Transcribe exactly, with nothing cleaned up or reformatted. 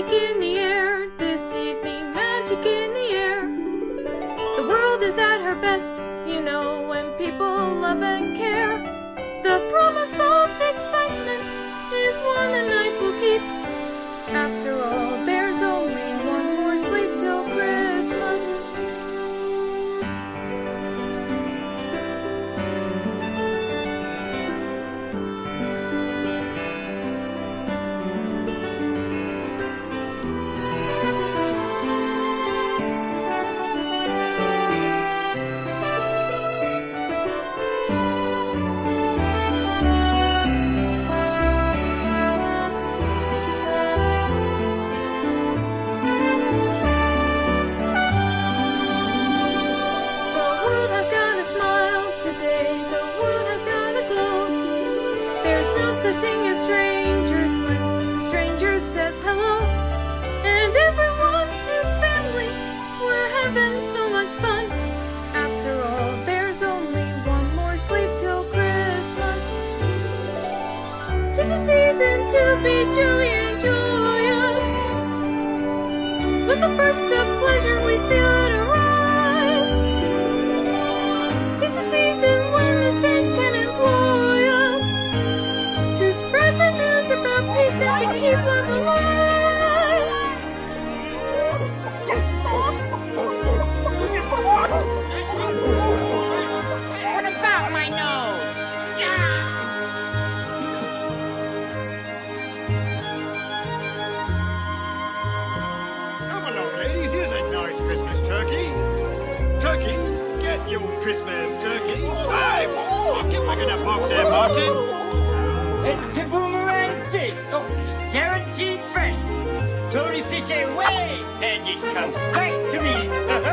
magic in the air, this evening, magic in the air. The world is at her best, you know, when people love and care. The promise of excitement is one a night will keep. After all, there's only one more sleep till Christmas. Such thing as strangers when the stranger says hello, and everyone is family. We're having so much fun. After all, there's only one more sleep till Christmas. 'Tis a season to be jolly and joyous. With a burst of pleasure we feel it arrive. 'Tis a season when the saints can employ us to spread the news about peace and to keep love alive. What about my nose? Come along, ladies, here's a nice Christmas turkey. Turkeys, get your Christmas turkeys. Hey, we're gonna box there, Martin. It's a boomerang fish. Oh, guaranteed fresh. Totally fish away, and it comes back to me.